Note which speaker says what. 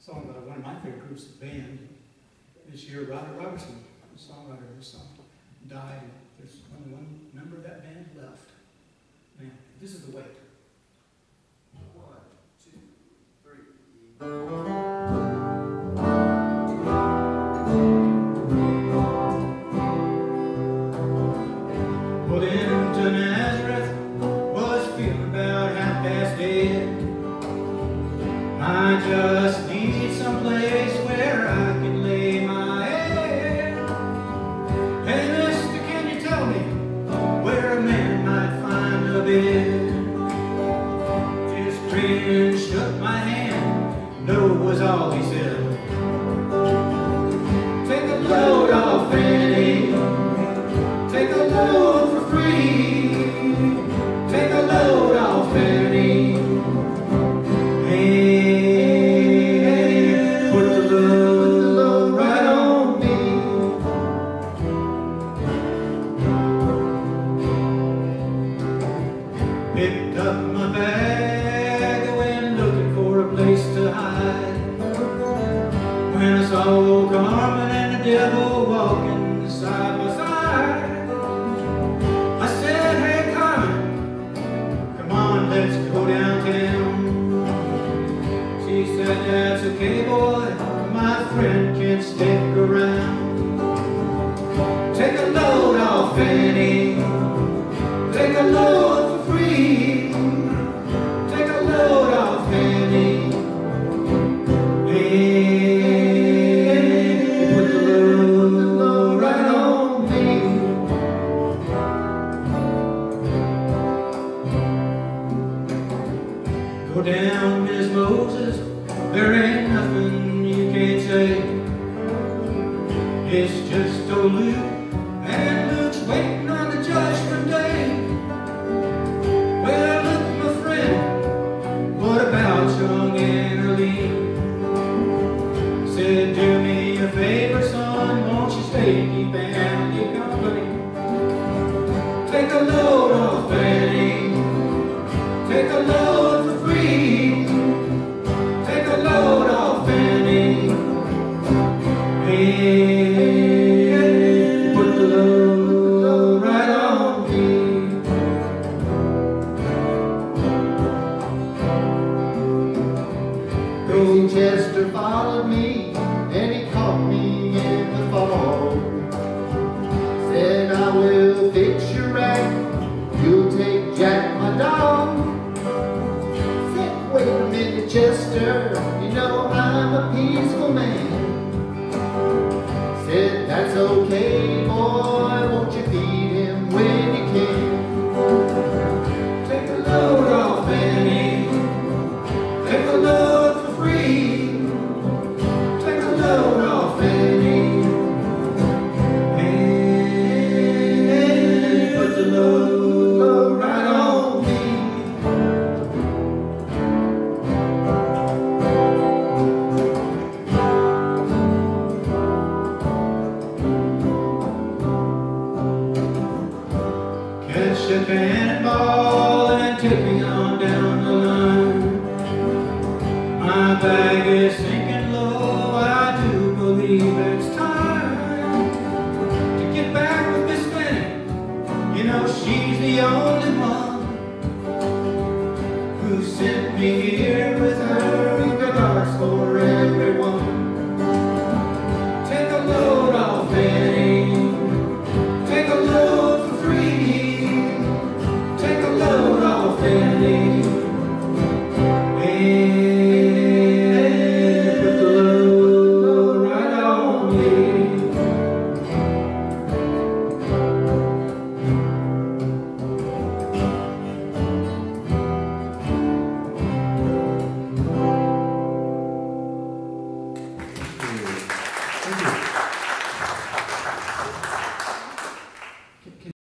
Speaker 1: song by one of my favorite groups, the band. This year, Robert Robertson, the songwriter of this song, died. There's only one member of that band left. Now, this is The Weight.
Speaker 2: 1, 2, 3.
Speaker 1: Pulled into Nazareth, was feeling about half past dead. I just need some place where I can lay my head. Hey, mister, can you tell me where a man might find a bed? His grin shook my hand, no was all he said. Take a load off, Annie. Take a load for free. Take a load off, Annie. Picked up my bag, I went looking for a place to hide. When I saw old Carmen and the devil walking side by side, I said, hey Carmen, come on, let's go downtown. She said, that's okay boy, my friend can't stick around. Take a load off, Annie. Take a load for free. Take a load off, Annie. Hey, put the load right on me. Go down, Miss Moses, there ain't nothing you can't say. It's just old Luke, and Luke's waiting on the judgment day. Well, look, my friend, what about young Annerly? Said, do me a favor, son, won't you stay and keep Annie company? Take a load off, Annie. Take a load for free. Take a load off, Annie. Hey, put the load right on me.
Speaker 2: Crazy Chester followed me, and he caught me in the fall. Said, I will fix your rack, you'll take Jack, my dog. Said, wait a minute, Chester, you know I'm a peaceful man. Said, that's okay, boy, won't you feed him when you can?
Speaker 1: Take a load off, Annie. Take a load for free. Take a load off, Annie. Hey, put the load right on me. Catch a cannonball and take me on down the line. My bag is sinking low, I do believe it's time to get back with Miss Fanny. You know she's the only